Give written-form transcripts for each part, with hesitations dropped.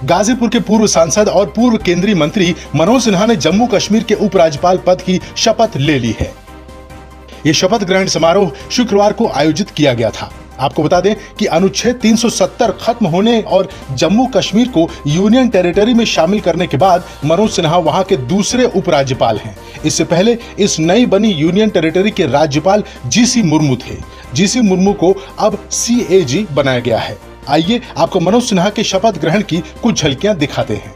गाजीपुर के पूर्व सांसद और पूर्व केंद्रीय मंत्री मनोज सिन्हा ने जम्मू कश्मीर के उपराज्यपाल पद की शपथ ले ली है। ये शपथ ग्रहण समारोह शुक्रवार को आयोजित किया गया था। आपको बता दें कि अनुच्छेद 370 खत्म होने और जम्मू कश्मीर को यूनियन टेरिटरी में शामिल करने के बाद मनोज सिन्हा वहां के दूसरे उपराज्यपाल हैं। इससे पहले इस नई बनी यूनियन टेरिटरी के राज्यपाल जीसी मुर्मू थे। जीसी मुर्मू को अब CAG बनाया गया है। आइए आपको मनोज सिन्हा के शपथ ग्रहण की कुछ झलकियां दिखाते हैं।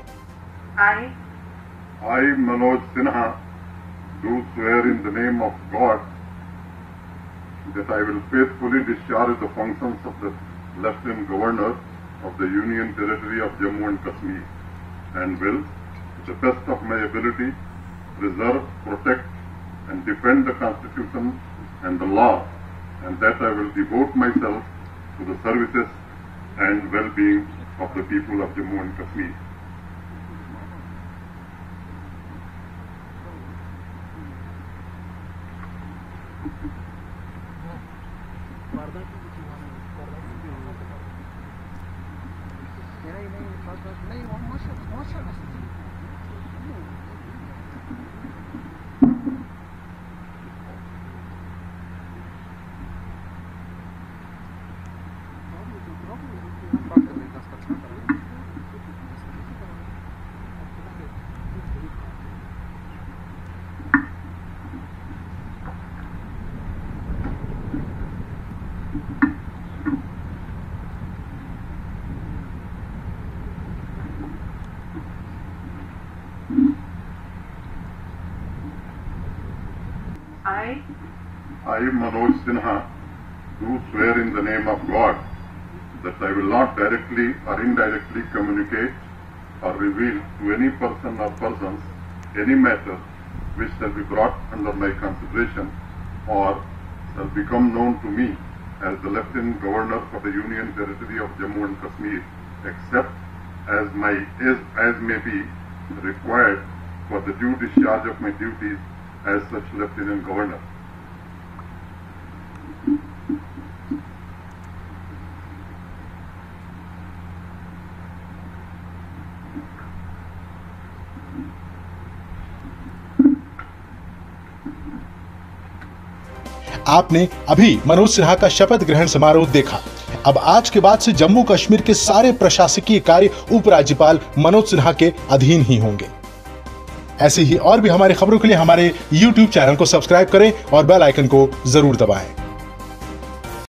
I, Manoj Sinha, do swear in the name of God that I will faithfully discharge the functions of the Lieutenant Governor of the Union Territory of Jammu and Kashmir and will, to the best of my ability, preserve, protect and defend the Constitution and the law, and that I will devote myself to the services and well-being of the people of Jammu and Kashmir. I, Manoj Sinha, do swear in the name of God that I will not directly or indirectly communicate or reveal to any person or persons any matter which shall be brought under my consideration or shall become known to me as the Lieutenant Governor for the Union Territory of Jammu and Kashmir, except as may be required for the due discharge of my duties as such Lieutenant Governor. आपने अभी मनोज सिन्हा का शपथ ग्रहण समारोह देखा। अब आज के बाद से जम्मू कश्मीर के सारे प्रशासकीय कार्य उपराज्यपाल मनोज सिन्हा के अधीन ही होंगे। ऐसे ही और भी हमारी खबरों के लिए हमारे YouTube चैनल को सब्सक्राइब करें और बेल आइकन को जरूर दबाएं।